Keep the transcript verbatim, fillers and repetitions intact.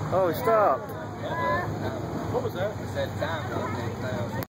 Oh, stop. What was that? I said time.